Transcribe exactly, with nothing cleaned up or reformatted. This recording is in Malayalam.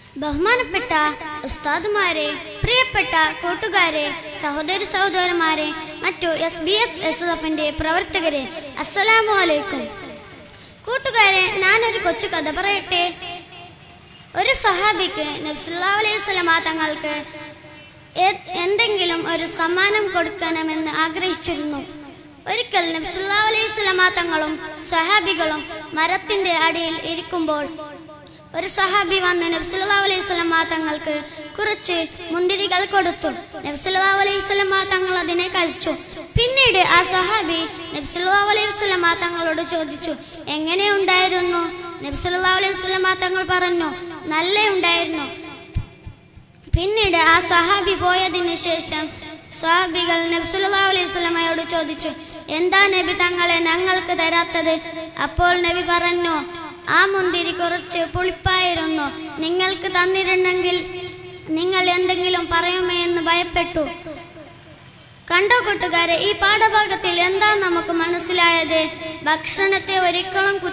ബഹുമാനപ്പെട്ട ഉസ്താദുമാരെ, പ്രിയപ്പെട്ട കൂട്ടുകാരെ, സഹോദരി സഹോദരന്മാരെ, മറ്റു എസ് ബി എസ് എസ് എഫിന്റെ പ്രവർത്തകരെ, അസ്സലാമു അലൈക്കും. കൂട്ടുകാരെ, ഞാനൊരു കൊച്ചു കഥ പറയട്ടെ. ഒരു സഹാബിക്ക് നബി സല്ലല്ലാഹു അലൈഹി വസല്ലമ തങ്ങൾക്ക് എന്തെങ്കിലും ഒരു സമ്മാനം കൊടുക്കണമെന്ന് ആഗ്രഹിച്ചിരുന്നു. ഒരിക്കൽ നബി സല്ലല്ലാഹു അലൈഹി വസല്ലമ തങ്ങളും സഹാബികളും മരത്തിന്റെ അടിയിൽ ഇരിക്കുമ്പോൾ ഒരു സഹാബി വന്ന് നബി സല്ലല്ലാഹു അലൈഹി വസല്ലമ തങ്ങൾക്ക് കുറച്ച് മുന്തിരികൾ കൊടുത്തു. നബി സല്ലല്ലാഹു അലൈഹി വസല്ലമ തങ്ങൾ അതിനെ കഴിച്ചു. പിന്നീട് ആ സഹാബി നബി സല്ലല്ലാഹു അലൈഹി വസല്ലമ തങ്ങളോട് ചോദിച്ചു, എങ്ങനെ ഉണ്ടായിരുന്നു? നബി സല്ലല്ലാഹു അലൈഹി വസല്ലമ തങ്ങൾ പറഞ്ഞു, നല്ല ഉണ്ടായിരുന്നു. പിന്നീട് ആ സഹാബി പോയതിനു ശേഷം സഹാബികൾ നബി സല്ലല്ലാഹു അലൈഹി വസല്ലമയോട് ചോദിച്ചു, എന്താ നബി തങ്ങളെ ഞങ്ങൾക്ക് തരാത്തത്? അപ്പോൾ നബി പറഞ്ഞു, ആ മുന്തിരി കുറച്ച് പുളിപ്പായിരുന്നു. നിങ്ങൾക്ക് തന്നിരുന്നെങ്കിൽ നിങ്ങൾ എന്തെങ്കിലും പറയുമോ എന്ന് ഭയപ്പെട്ടു. കണ്ടോ കൂട്ടുകാരെ, ഈ പാഠഭാഗത്തിൽ എന്താ നമുക്ക് മനസ്സിലായത്? ഭക്ഷണത്തെ ഒരിക്കലും